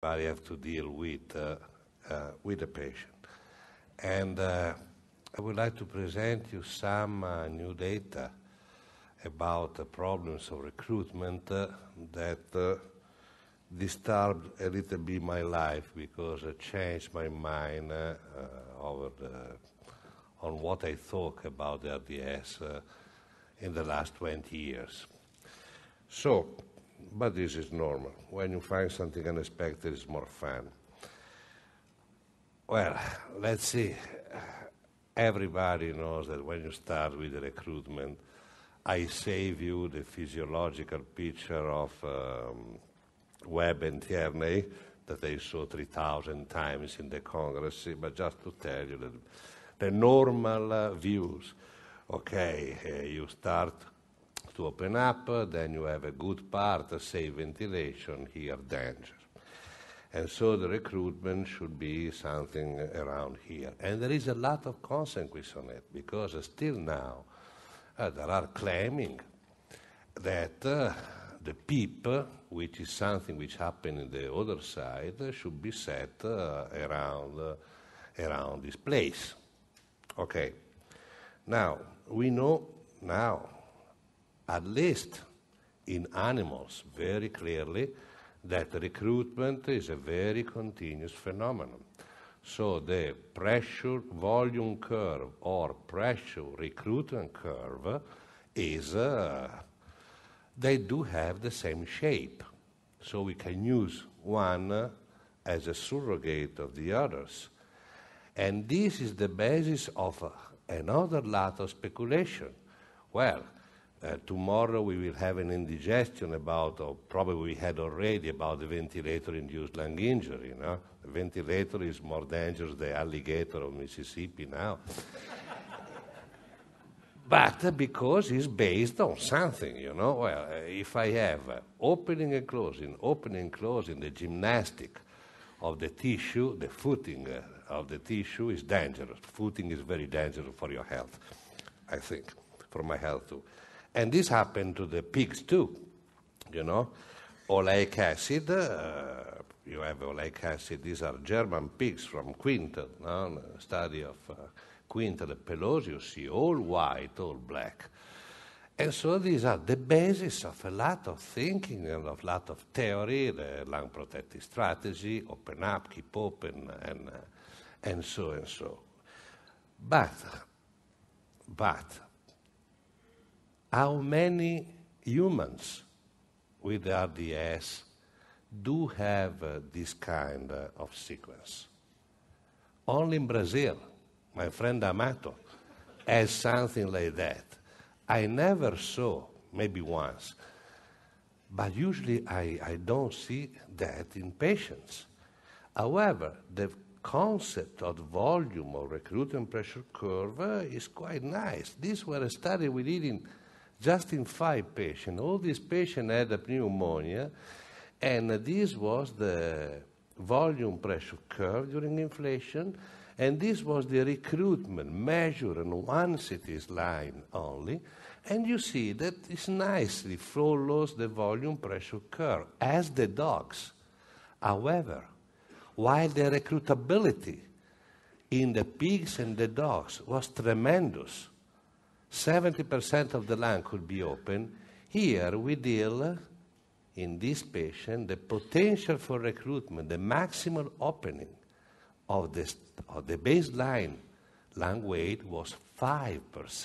I have to deal with the patient. And I would like to present you some new data about the problems of recruitment that disturbed a little bit my life because it changed my mind on what I thought about the RDS in the last 20 years. So, but this is normal. When you find something unexpected, it's more fun. Well, let's see. Everybody knows that when you start with the recruitment, I save you the physiological picture of Webb and Tierney that I saw 3,000 times in the Congress, but just to tell you that the normal views. Okay, you start to open up, then you have a good part, say ventilation, here danger. And so the recruitment should be something around here. And there is a lot of consequence on it, because still now there are claiming that the PEEP, which is something which happened in the other side, should be set around this place. Okay. Now, we know now, at least in animals, very clearly, that recruitment is a very continuous phenomenon. So the pressure volume curve or pressure recruitment curve is, they do have the same shape. So we can use one as a surrogate of the others. And this is the basis of another lot of speculation. Well, tomorrow we will have an indigestion about, or probably we had already, about the ventilator-induced lung injury. No? The ventilator is more dangerous than the alligator of Mississippi now. But because it's based on something, you know. Well, if I have opening and closing, the gymnastic of the tissue, the footing of the tissue is dangerous. Footing is very dangerous for your health, I think, for my health too. And this happened to the pigs too, you know. Oleic acid, you have oleic acid, these are German pigs from Quintal, no? A study of Quintal and Pelosi, you see, all white, all black. And so these are the basis of a lot of thinking and of a lot of theory, the lung protective strategy, open up, keep open, and so and so. But how many humans with RDS do have this kind of sequence? Only in Brazil, my friend Amato has something like that. I never saw, maybe once, but usually I don't see that in patients. However, the concept of volume or recruitment pressure curve is quite nice. These were a study we did just in 5 patients. All these patients had a pneumonia, and this was the volume pressure curve during inflation, and this was the recruitment measured on one CT line only, and you see that it nicely follows the volume pressure curve, as the dogs. However, while the recruitability in the pigs and the dogs was tremendous, 70% of the lung could be open, here we deal, in this patient, the potential for recruitment, the maximal opening of the baseline lung weight was 5%.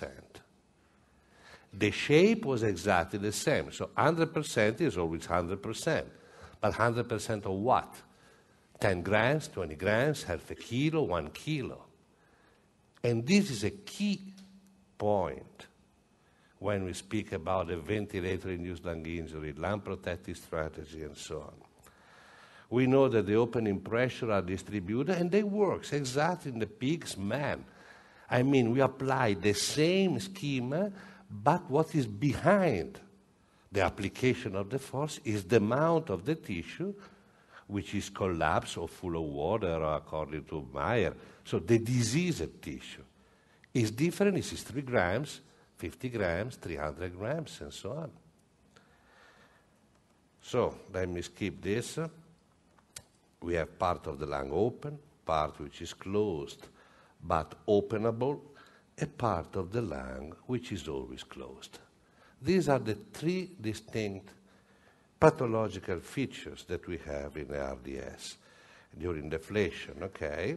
The shape was exactly the same, so 100% is always 100%. But 100% of what? 10 grams, 20 grams, half a kilo, 1 kilo. And this is a key point when we speak about a ventilator-induced lung injury, lung protective strategy, and so on. We know that the opening pressure are distributed, and they work exactly in the pig's man. I mean, we apply the same schema, but what is behind the application of the force is the amount of the tissue which is collapsed or full of water, according to Meyer. So the diseased tissue is different. It is 3 grams, 50 grams, 300 grams, and so on. So let me skip this. we have part of the lung open, part which is closed but openable, a part of the lung which is always closed. These are the three distinct pathological features that we have in RDS during deflation, okay?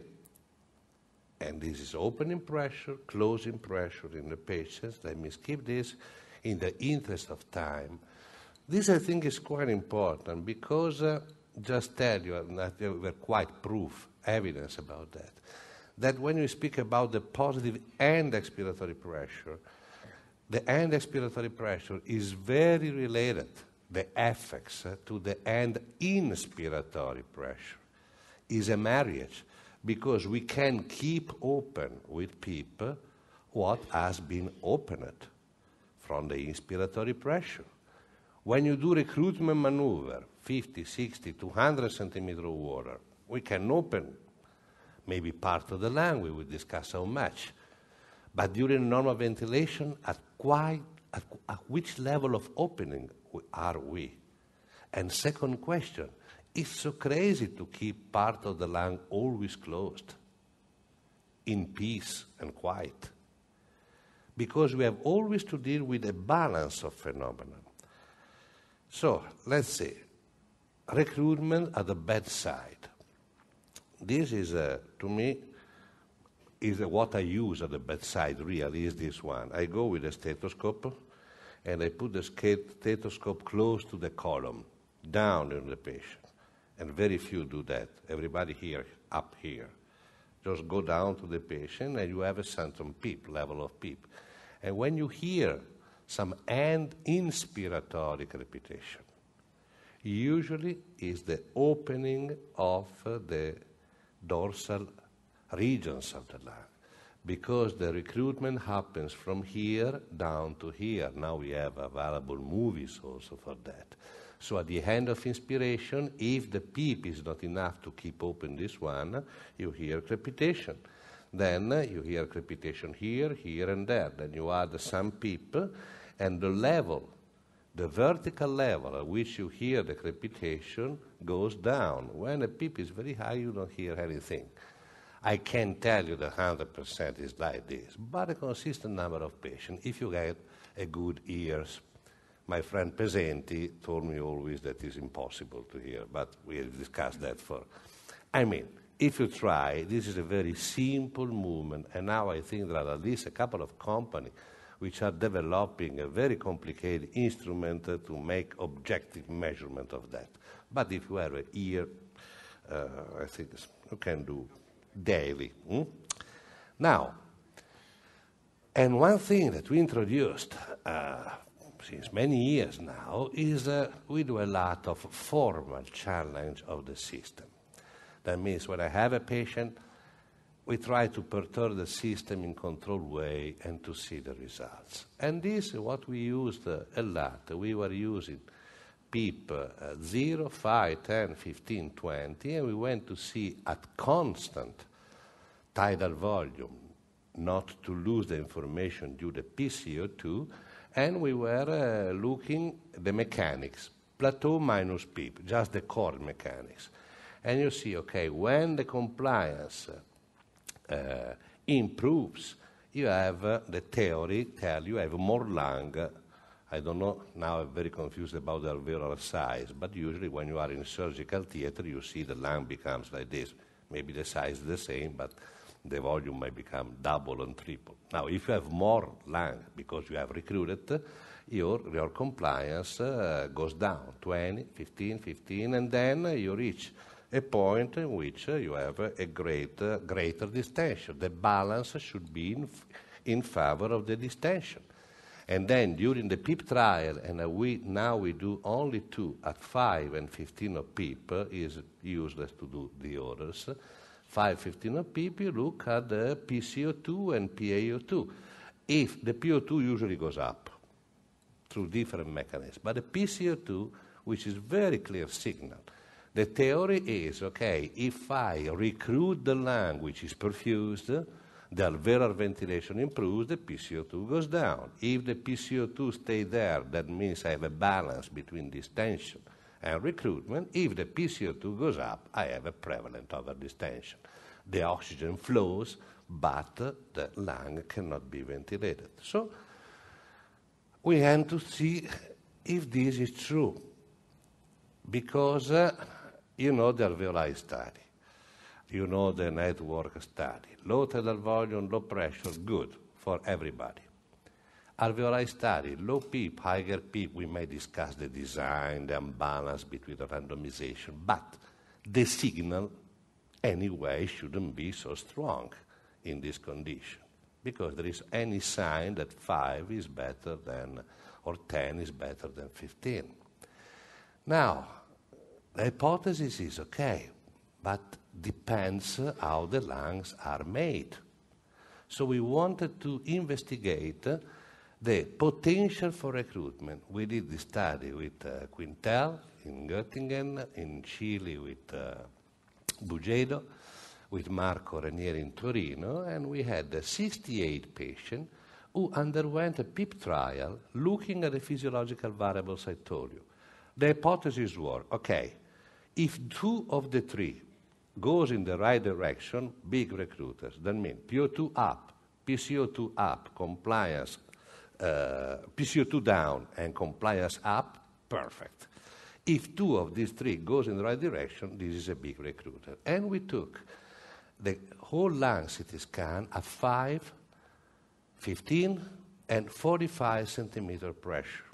And this is opening pressure, closing pressure in the patients. Let me skip this in the interest of time. This, I think, is quite important because, just tell you, and there were quite proof, evidence about that when you speak about the positive end expiratory pressure, the end expiratory pressure is very related, the effects to the end inspiratory pressure. Is a marriage, because we can keep open with people what has been opened from the inspiratory pressure. When you do recruitment maneuver, 50, 60, 200 centimeters of water, we can open maybe part of the lung, we will discuss how much. But during normal ventilation, at which level of opening are we? And second question, it's so crazy to keep part of the lung always closed, in peace and quiet, because we have always to deal with a balance of phenomena. So, let's see, recruitment at the bedside. This is, to me, is what I use at the bedside, really, is this one. I go with a stethoscope, and I put the stethoscope close to the column, down in the patient. And very few do that. Everybody here, up here. Just go down to the patient and you have a symptom peep, level of peep. And when you hear some end inspiratory crepitation, usually is the opening of the dorsal regions of the lung, because the recruitment happens from here down to here. Now we have available movies also for that. So at the end of inspiration, if the PEEP is not enough to keep open this one, you hear crepitation. Then you hear crepitation here, here, and there. Then you add some PEEP, and the level, the vertical level at which you hear the crepitation goes down. When a PEEP is very high, you don't hear anything. I can't tell you that 100% is like this, but a consistent number of patients, if you get a good ears. My friend Pesenti told me always that it's impossible to hear, but we'll discuss that for. I mean, if you try, this is a very simple movement, and now I think there are at least a couple of companies which are developing a very complicated instrument to make objective measurement of that. But if you have an ear, I think you can do daily. Now, and one thing that we introduced since many years now is we do a lot of formal challenge of the system. That means when I have a patient, we try to perturb the system in controlled way and to see the results. And this is what we used a lot. We were using PEEP 0, 5, 10, 15, 20, and we went to see at constant tidal volume, not to lose the information due to PCO2, and we were looking the mechanics, plateau minus PEEP, just the core mechanics. And you see, okay, when the compliance improves, you have the theory tell you have more lung. I don't know, now I'm very confused about the alveolar size, but usually when you are in surgical theater, you see the lung becomes like this. Maybe the size is the same, but the volume may become double and triple. Now, if you have more lung because you have recruited, your compliance goes down, 20, 15, 15, and then you reach a point in which you have a greater distension. The balance should be in favor of the distension. And then during the PEEP trial, and now we do only 2 at 5 and 15 of PEEP, is useless to do the others. 5, 15 of PEEP, you look at the PCO2 and PaO2. If the PO2 usually goes up through different mechanisms, but the PCO2, which is very clear signal, the theory is, okay, if I recruit the lung which is perfused, the alveolar ventilation improves, the PCO2 goes down. If the PCO2 stays there, that means I have a balance between distension and recruitment, if the PCO2 goes up, I have a prevalent overdistension. The oxygen flows, but the lung cannot be ventilated. So we have to see if this is true, because you know the alveoli study, you know the network study. Low tidal volume, low pressure, good for everybody. Alveoli study, low PEEP, higher PEEP, we may discuss the design, the imbalance between the randomization, but the signal anyway shouldn't be so strong in this condition, because there is any sign that 5 is better than, or 10 is better than 15. Now, the hypothesis is okay, but depends how the lungs are made. So we wanted to investigate the potential for recruitment. We did the study with Quintel in Göttingen, in Chile with Bugedo, with Marco Ranieri in Torino, and we had 68 patients who underwent a PEEP trial looking at the physiological variables I told you. The hypotheses were, okay, if 2 of the 3 goes in the right direction, big recruiters. That means PO2 up, PCO2 up, compliance, PCO2 down, and compliance up, perfect. If 2 of these 3 goes in the right direction, this is a big recruiter. And we took the whole lung CT scan at 5, 15, and 45 centimeter pressure.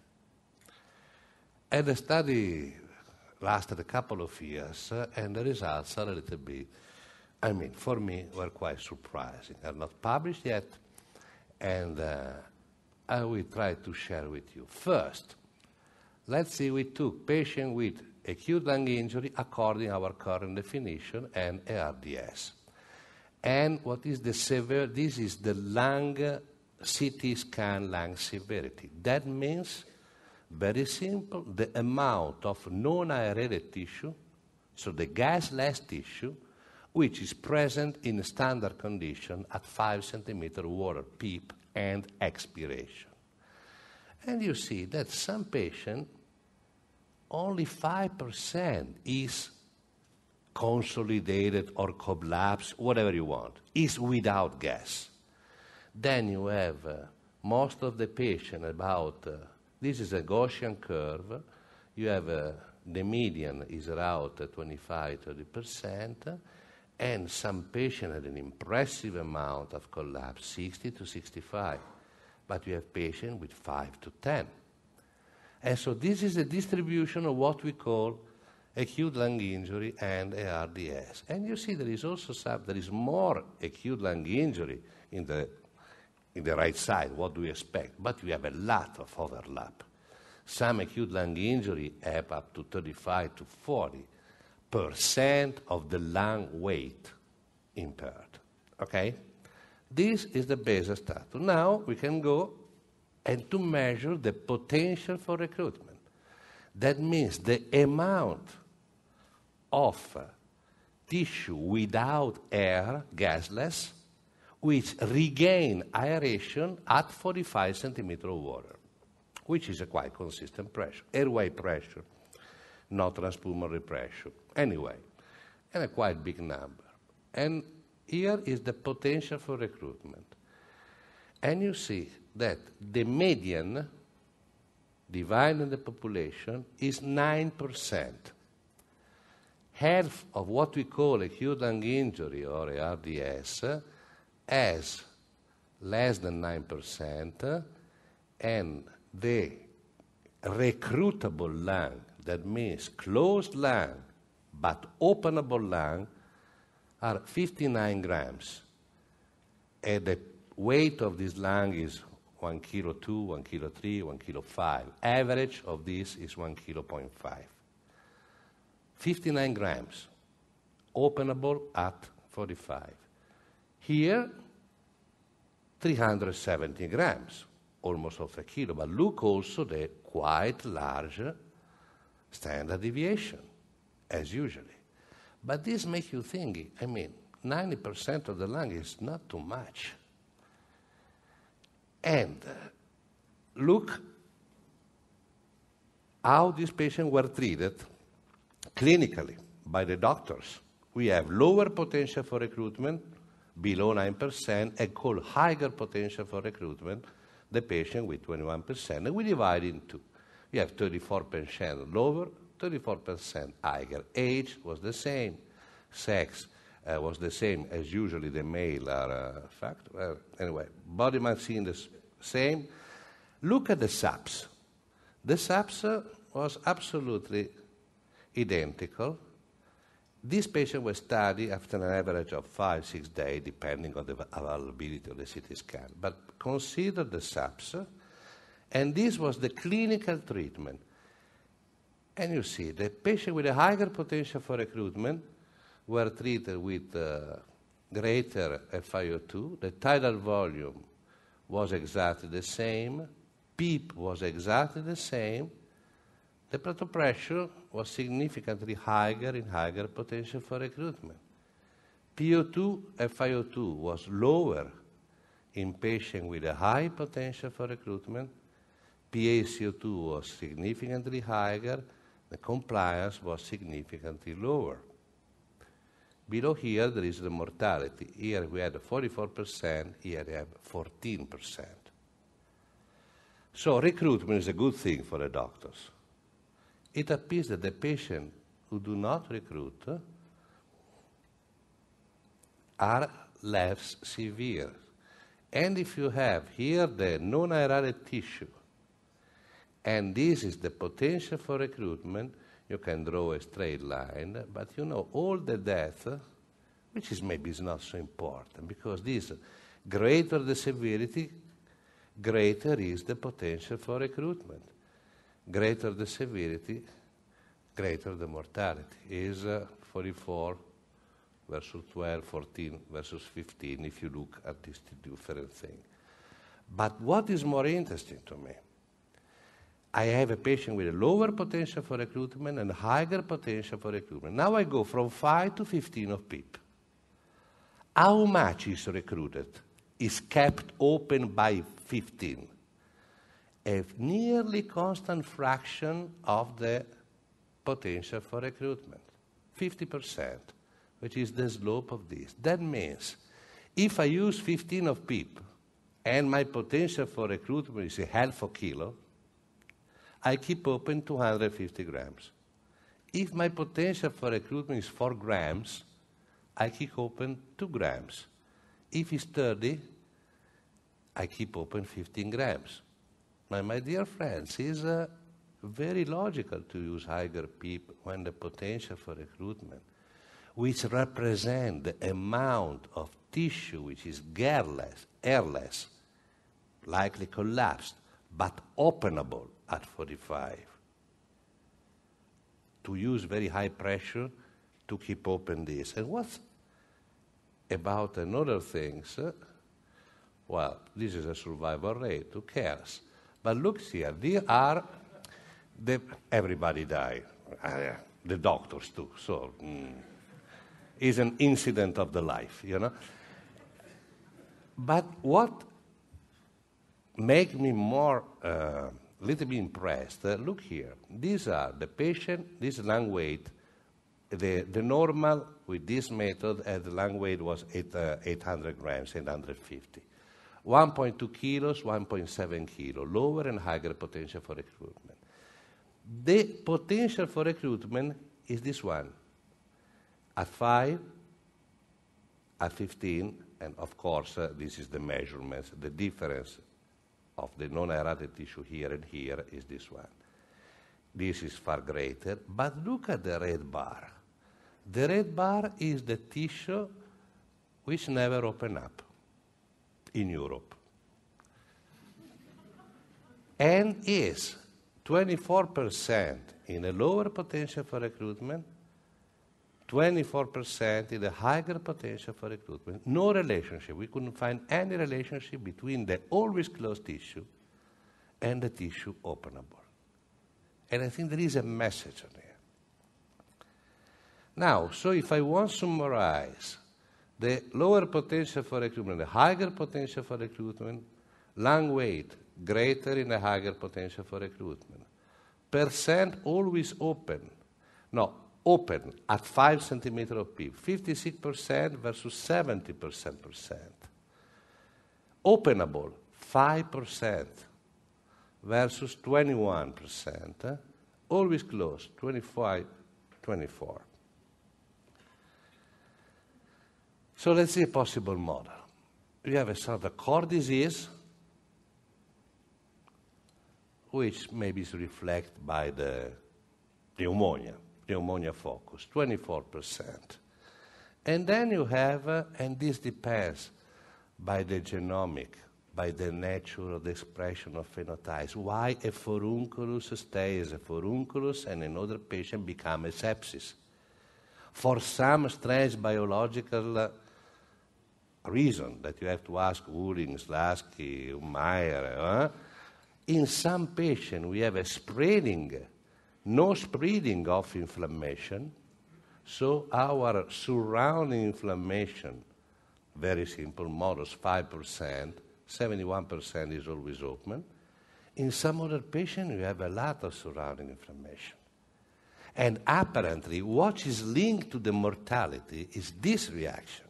And the study lasted a couple of years, and the results are a little bit, for me, were quite surprising. They're not published yet, and I will try to share with you. First, let's see, we took patients with acute lung injury according to our current definition and ARDS. And what is the this is the lung CT scan lung severity. That means, very simple, the amount of non-aerated tissue, so the gasless tissue, which is present in standard condition at 5 centimeter water PEEP and expiration. And you see that some patient, only 5% is consolidated or collapsed, whatever you want, is without gas. Then you have most of the patient about, this is a Gaussian curve, you have the median is around 25-30%, and some patient had an impressive amount of collapse, 60 to 65, but you have patient with 5 to 10. And so this is a distribution of what we call acute lung injury and ARDS. And you see there is also there is more acute lung injury in the right side. What do we expect? But we have a lot of overlap. Some acute lung injury have up to 35 to 40% of the lung weight impaired. Okay? This is the basic status. Now we can go and to measure the potential for recruitment. That means the amount of tissue without air, gasless, which regain aeration at 45 centimeters of water, which is a quite consistent pressure, airway pressure, not transpulmonary pressure. Anyway, and a quite big number. And here is the potential for recruitment. And you see that the median divided in the population is 9%. Half of what we call acute lung injury or ARDS has less than 9%, and the recruitable lung, that means closed lung but openable lung, are 59 grams. And the weight of this lung is 1 kilo 2, 1 kilo 3, 1 kilo 5. Average of this is 1 kilo 0.5. 59 grams, openable at 45. Here, 370 grams, almost half a kilo. But look also the quite large standard deviation, as usually. But this makes you think, 90% of the lung is not too much. And look how these patients were treated clinically by the doctors. We have lower potential for recruitment, below 9%, and call higher potential for recruitment the patient with 21%. And we divide in two. We have 34% lower, 34% higher. Age was the same. Sex was the same as usually the male are anyway, body mass index same. Look at the SAPS. The SAPS was absolutely identical. This patient was studied after an average of 5-6 days, depending on the availability of the CT scan. But consider the SAPS, and this was the clinical treatment. And you see, the patient with a higher potential for recruitment were treated with greater FiO2. The tidal volume was exactly the same. PEEP was exactly the same. The blood pressure was significantly higher in higher potential for recruitment. PO2 FiO2 was lower in patients with a high potential for recruitment. PaCO2 was significantly higher. The compliance was significantly lower. Below here, there is the mortality. Here we had 44%, here we have 14%. So recruitment is a good thing for the doctors. It appears that the patients who do not recruit are less severe. And if you have here the non-aerated tissue, and this is the potential for recruitment, you can draw a straight line, but you know all the death, which is maybe is not so important, because this greater the severity, greater is the potential for recruitment. Greater the severity, greater the mortality. Is 44 versus 12, 14 versus 15, if you look at these two different things. But what is more interesting to me? I have a patient with a lower potential for recruitment and higher potential for recruitment. Now I go from 5 to 15 of PEEP. How much is recruited? Is kept open by 15? A nearly constant fraction of the potential for recruitment, 50%, which is the slope of this. That means if I use 15 of PEEP and my potential for recruitment is a half a kilo, I keep open 250 grams. If my potential for recruitment is 4 grams, I keep open 2 grams. If it's 30, I keep open 15 grams. My dear friends, it's very logical to use higher PEEP when the potential for recruitment, which represent the amount of tissue which is airless, likely collapsed, but openable at 45. To use very high pressure to keep open this. And what about another things? Well, this is a survival rate, who cares? But look here, everybody died, the doctors too, so it's an incident of the life, you know. But what makes me more, little bit impressed, look here, these are the patient, this lung weight, the normal with this method, the lung weight was 800 grams, 850. 1.2 kilos, 1.7 kilos, lower and higher potential for recruitment. The potential for recruitment is this one, at 5, at 15, and of course this is the measurements. The difference of the non-aerated tissue here and here is this one. This is far greater, but look at the red bar. The red bar is the tissue which never open up in Europe, and is 24% in a lower potential for recruitment, 24% in a higher potential for recruitment. No relationship. We couldn't find any relationship between the always closed tissue and the tissue openable. And I think there is a message on here. Now, so if I want to summarize the lower potential for recruitment, the higher potential for recruitment, lung weight greater in a higher potential for recruitment, percent always open. No, Open at 5 centimeters of PEEP, 56% versus 70%. Openable, 5% versus 21%. Always closed, 25, 24. So let's see a possible model. We have a sort of core disease, which maybe is reflected by the pneumonia focus, 24%. And then you have, and this depends by the genomic, by the nature of the expression of phenotypes, why a furunculus stays a furunculus and another patient becomes a sepsis. For some strange biological reason that you have to ask Uring, Slasky, Meyer, in some patients we have a no spreading of inflammation, so our surrounding inflammation, very simple, models 5%, 71% is always open. In some other patients, you have a lot of surrounding inflammation. And apparently, what is linked to the mortality is this reaction.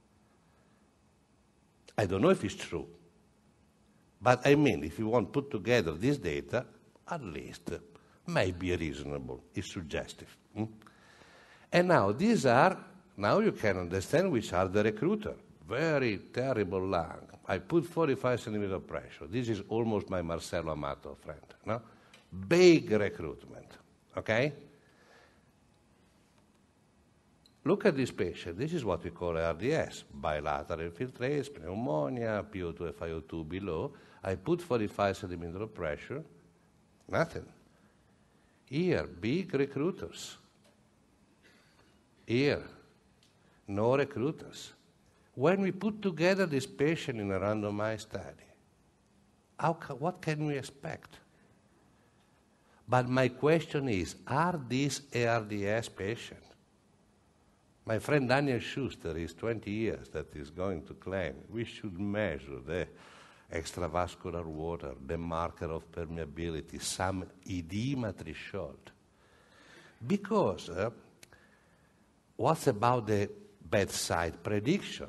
I don't know if it's true, but I mean, if you want to put together this data, at least may be reasonable, it's suggestive. And now now you can understand which are the recruiter. Very terrible lung. I put 45 centimeter pressure. This is almost my Marcelo Amato friend. No? Big recruitment. Okay? Look at this patient. This is what we call RDS. Bilateral infiltrates, pneumonia, PO2 FiO2 below. I put 45 centimeter of pressure. Nothing. Here, big recruiters. Here, no recruiters. When we put together this patient in a randomized study, what can we expect? But my question is, are these ARDS patients? My friend Daniel Schuster is 20 years that is going to claim we should measure the extravascular water, the marker of permeability, some edema threshold. Because what's about the bedside prediction?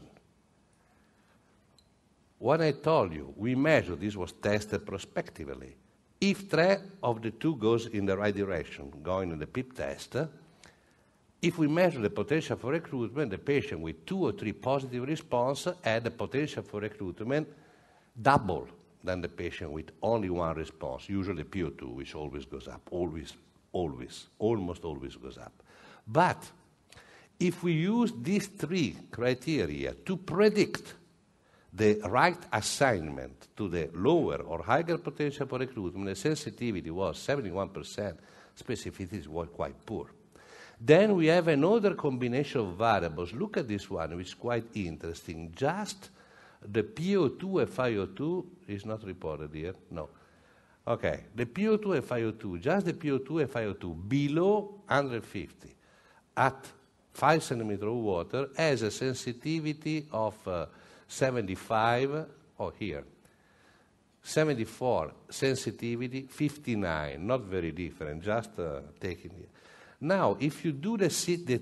When I told you, we measured, this was tested prospectively. If three of the two goes in the right direction, going in the PEEP test, if we measure the potential for recruitment, the patient with 2 or 3 positive response had the potential for recruitment double than the patient with only 1 response, usually PO2, which always goes up, almost always goes up. But if we use these 3 criteria to predict the right assignment to the lower or higher potential for recruitment, the sensitivity was 71%, specificity was quite poor. Then we have another combination of variables. Look at this one, which is quite interesting. Just the PO2 FiO2 is not reported here. No. Okay, the PO2 FiO2, just the PO2 FiO2 below 150 at 5 centimeters of water has a sensitivity of 75, here, 74 sensitivity, 59, not very different, just taking it. Now, if you do the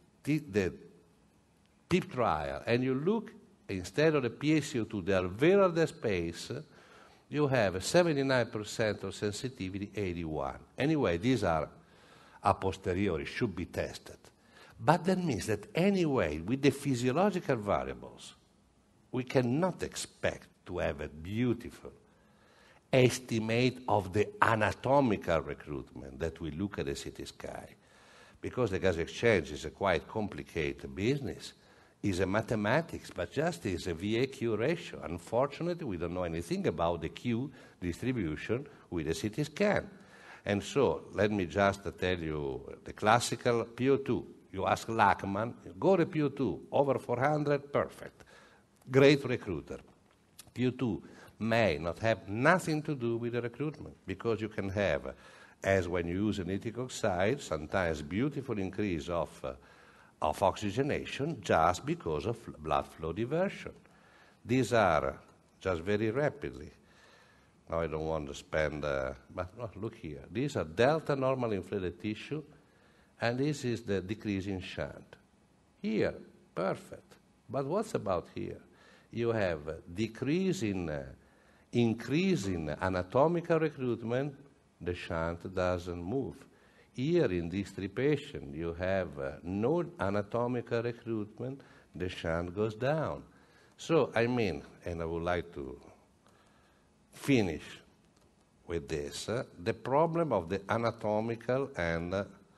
PEEP trial and you look, instead of the PaCO2, the alveolar space, you have 79% of sensitivity, 81. Anyway, these are a posteriori, should be tested. But that means that anyway, with the physiological variables, we cannot expect to have a beautiful estimate of the anatomical recruitment that we look at the CT scan. Because the gas exchange is a quite complicated business. It's a mathematics, but just is a VA-Q ratio. Unfortunately, we don't know anything about the Q distribution with the CT scan. And so, let me just tell you the classical PO2. You ask Lachman, go to PO2, over 400, perfect. Great recruiter. PO2 may not have nothing to do with the recruitment because you can have, as when you use nitric oxide, sometimes beautiful increase of oxygenation just because of blood flow diversion. These are, just very rapidly, now I don't want to spend, but look here. These are delta normal inflated tissue And this is the decrease in shunt. Here, perfect. But what's about here? You have a decrease in, increase in anatomical recruitment, the shunt doesn't move. Here in these three patients, you have no anatomical recruitment, the shunt goes down. So, I mean, and I would like to finish with this, the problem of the anatomical and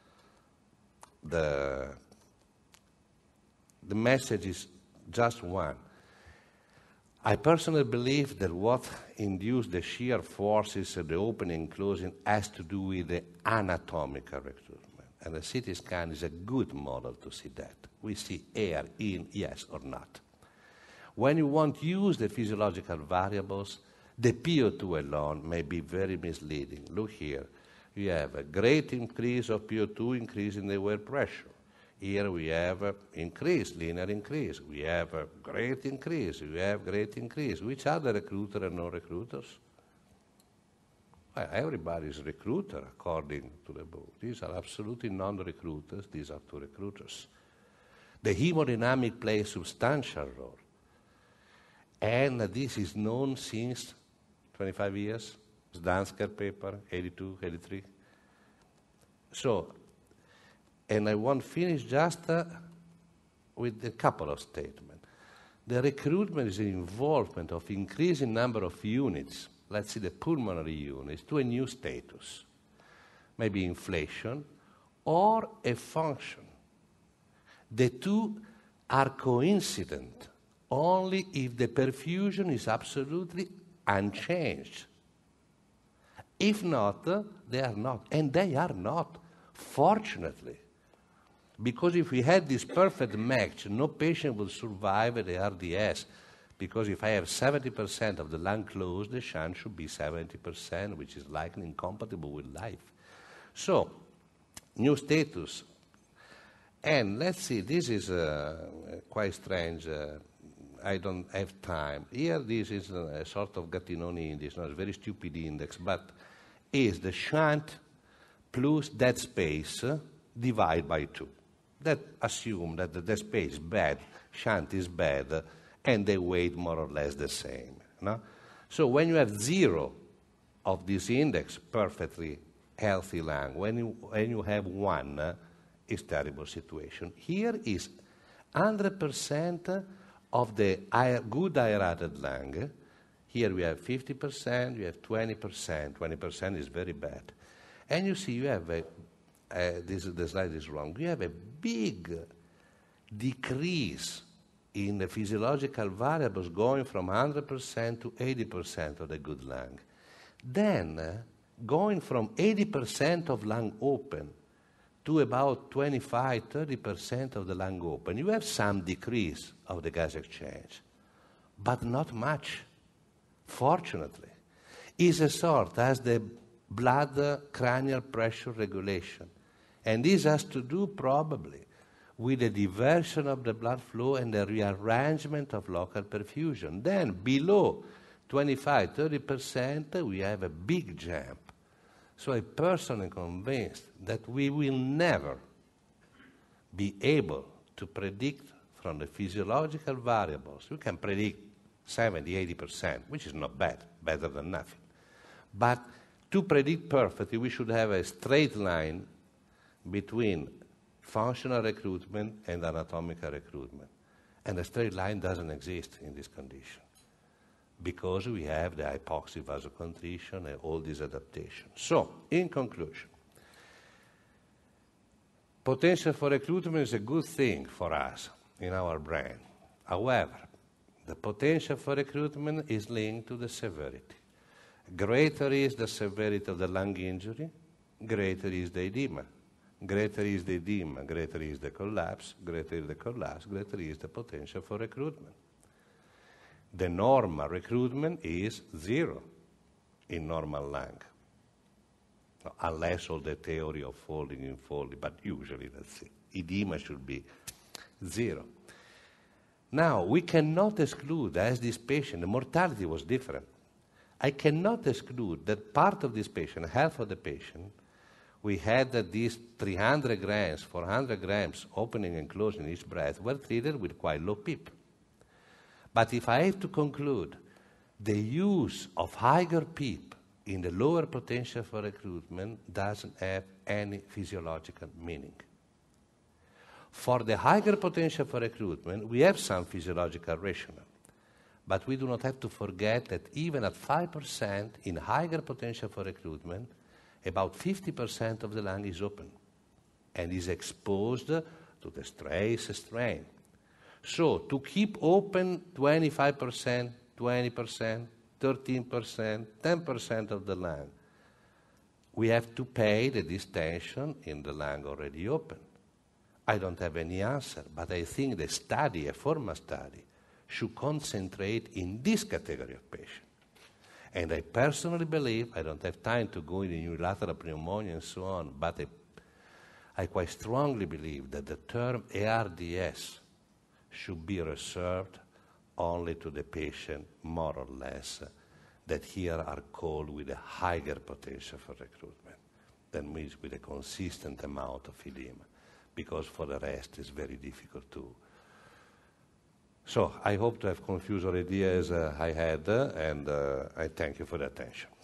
the message is just one. I personally believe that what induced the shear forces of the opening and closing has to do with the anatomical recruitment. And the CT scan is a good model to see that. We see air in, yes or not. When you want to use the physiological variables, the PO2 alone may be very misleading. Look here. We have a great increase of PO2, increase in the wear pressure. Here we have an increase, linear increase. We have a great increase. We have great increase. Which are the recruiter and non-recruiters? Well, everybody is a recruiter according to the book. These are absolutely non-recruiters. These are two recruiters. The hemodynamic plays a substantial role. And this is known since 25 years. Dansker paper, 82, 83. So, and I want to finish just with a couple of statements. The recruitment is an involvement of increasing number of units, let's see the pulmonary units, to a new status. Maybe inflation or a function. The two are coincident only if the perfusion is absolutely unchanged. If not, they are not. And they are not, fortunately. Because if we had this perfect match, no patient will survive the RDS. Because if I have 70% of the lung closed, the shunt should be 70%, which is likely incompatible with life. So, new status. And let's see, this is quite strange. I don't have time. Here, this is a sort of Gattinoni index, not a very stupid index, but is the shunt plus dead space divided by 2. That assume that the dead space is bad, shunt is bad, and they weight more or less the same. No? So when you have 0 of this index, perfectly healthy lung, when you have 1, it's terrible situation. Here is 100% of the good aerated lung. Here we have 50%, we have 20%. 20% is very bad. And you see you have the slide is wrong. You have a big decrease in the physiological variables going from 100% to 80% of the good lung. Then, going from 80% of lung open to about 25-30% of the lung open, you have some decrease of the gas exchange, but not much, fortunately. It's a sort as the blood cranial pressure regulation. And this has to do probably with the diversion of the blood flow and the rearrangement of local perfusion. Then below 25-30%, we have a big jump. So I'm personally convinced that we will never be able to predict from the physiological variables. We can predict 70-80%, which is not bad, better than nothing. But to predict perfectly, we should have a straight line between functional recruitment and anatomical recruitment. And a straight line doesn't exist in this condition because we have the hypoxic vasoconstriction and all these adaptations. So, in conclusion, potential for recruitment is a good thing for us in our brain. However, the potential for recruitment is linked to the severity. Greater is the severity of the lung injury, greater is the edema. Greater is the edema, greater is the collapse, greater is the collapse, greater is the potential for recruitment. The normal recruitment is 0 in normal lung, unless all the theory of folding and folding, but usually that's it. Edema should be 0. Now, we cannot exclude, as this patient, the mortality was different. I cannot exclude that part of this patient, half of the patient, we had that these 300 grams, 400 grams opening and closing each breath were treated with quite low PEEP. But if I have to conclude, the use of higher PEEP in the lower potential for recruitment doesn't have any physiological meaning. For the higher potential for recruitment, we have some physiological rationale. But we do not have to forget that even at 5% in higher potential for recruitment, about 50% of the lung is open and is exposed to the stress strain. So to keep open 25%, 20%, 13%, 10% of the lung, we have to pay the distension in the lung already open. I don't have any answer, but I think the study, a formal study, should concentrate in this category of patients. And I personally believe, I don't have time to go into unilateral pneumonia and so on, but I quite strongly believe that the term ARDS should be reserved only to the patient, more or less, that here are called with a higher potential for recruitment, that means with a consistent amount of edema, because for the rest it's very difficult to. So I hope to have confused your ideas I had, and I thank you for the attention.